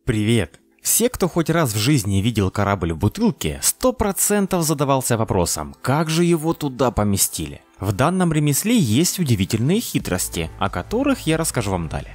Привет! Все, кто хоть раз в жизни видел корабль в бутылке, 100% задавался вопросом, как же его туда поместили. В данном ремесле есть удивительные хитрости, о которых я расскажу вам далее.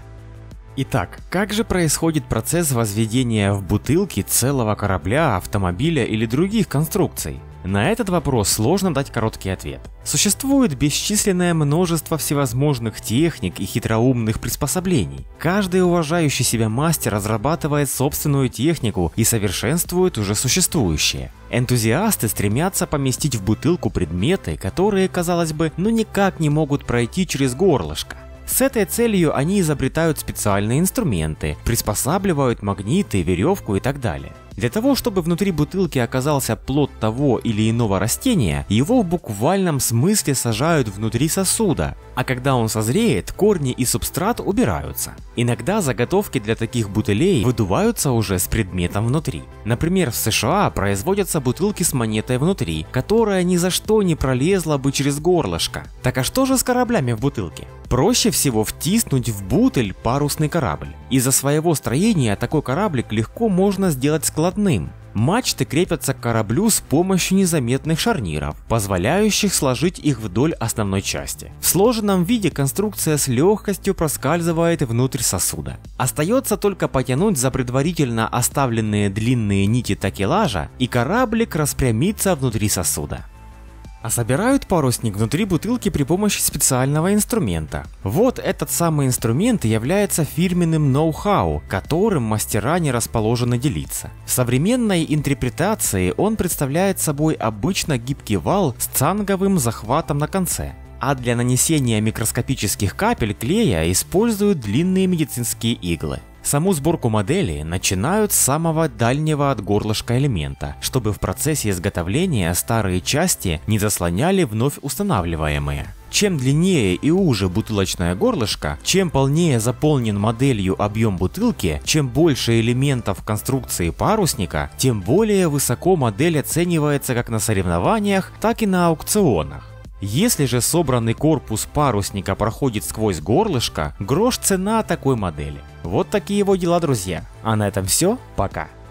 Итак, как же происходит процесс возведения в бутылки целого корабля, автомобиля или других конструкций? На этот вопрос сложно дать короткий ответ. Существует бесчисленное множество всевозможных техник и хитроумных приспособлений. Каждый уважающий себя мастер разрабатывает собственную технику и совершенствует уже существующее. Энтузиасты стремятся поместить в бутылку предметы, которые, казалось бы, никак не могут пройти через горлышко. С этой целью они изобретают специальные инструменты, приспосабливают магниты, веревку и так далее. Для того, чтобы внутри бутылки оказался плод того или иного растения, его в буквальном смысле сажают внутри сосуда, а когда он созреет, корни и субстрат убираются. Иногда заготовки для таких бутылей выдуваются уже с предметом внутри. Например, в США производятся бутылки с монетой внутри, которая ни за что не пролезла бы через горлышко. Так а что же с кораблями в бутылке? Проще всего втиснуть в бутыль парусный корабль. Из-за своего строения такой кораблик легко можно сделать складным. Мачты крепятся к кораблю с помощью незаметных шарниров, позволяющих сложить их вдоль основной части. В сложенном виде конструкция с легкостью проскальзывает внутрь сосуда. Остается только потянуть за предварительно оставленные длинные нити такелажа, и кораблик распрямится внутри сосуда. А собирают парусник внутри бутылки при помощи специального инструмента. Вот этот самый инструмент является фирменным ноу-хау, которым мастера не расположены делиться. В современной интерпретации он представляет собой обычно гибкий вал с цанговым захватом на конце. А для нанесения микроскопических капель клея используют длинные медицинские иглы. Саму сборку модели начинают с самого дальнего от горлышка элемента, чтобы в процессе изготовления старые части не заслоняли вновь устанавливаемые. Чем длиннее и уже бутылочное горлышко, чем полнее заполнен моделью объем бутылки, чем больше элементов в конструкции парусника, тем более высоко модель оценивается как на соревнованиях, так и на аукционах. Если же собранный корпус парусника проходит сквозь горлышко, грош цена такой модели. Вот такие вот дела, друзья. А на этом все. Пока.